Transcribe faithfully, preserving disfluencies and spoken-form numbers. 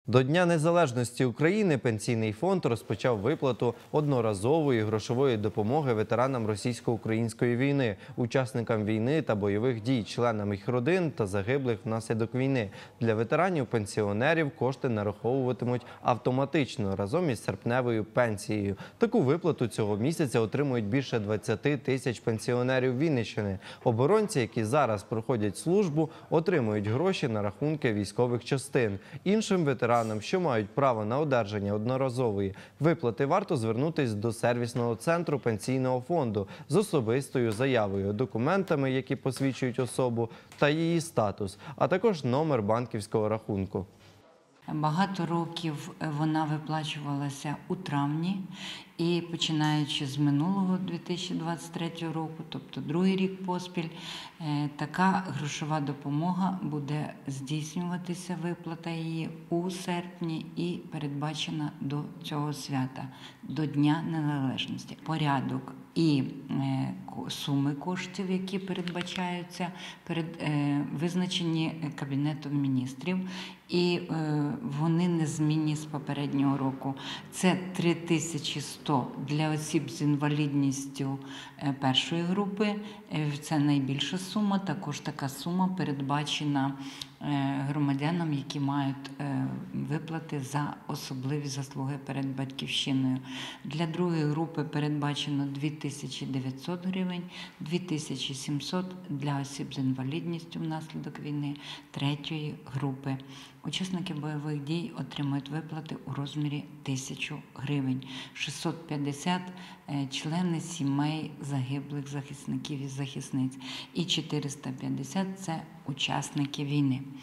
До Дня Незалежності України Пенсійний фонд розпочав виплату одноразової грошової допомоги ветеранам російсько-української війни, учасникам війни та бойових дій, членам їх родин та загиблих внаслідок війни. Для ветеранів-пенсіонерів кошти нараховуватимуть автоматично разом із серпневою пенсією. Таку виплату цього місяця отримують більше двадцяти тисяч пенсіонерів Вінниччини. Оборонці, які зараз проходять службу, отримують гроші на рахунки військових частин. Іншим ветеранам, що мають право на одержання одноразової виплати, варто звернутися до сервісного центру Пенсійного фонду з особистою заявою, документами, які посвідчують особу та її статус, а також номер банківського рахунку. Багато років вона виплачувалася у травні і починаючи з минулого дві тисячі двадцять третього року, тобто другий рік поспіль, така грошова допомога буде здійснюватися, виплата її у серпні і передбачена до цього свята, до Дня Незалежності. Порядок і суми коштів, які передбачаються, визначені Кабінетом міністрів, і вони незмінні з попереднього року. Це три тисячі сто для осіб з інвалідністю першої групи, це найбільша сума, також така сума передбачена громадянам, які мають виплати за особливі заслуги перед Батьківщиною. Для другої групи передбачено дві тисячі дев'ятсот гривень, дві тисячі сімсот для осіб з інвалідністю внаслідок війни третьої групи. Учасники бойових дій отримують виплати у розмірі тисячу гривень, шістсот п'ятдесят – члени сімей загиблих захисників і захисниць, і чотириста п'ятдесят – це учасники війни.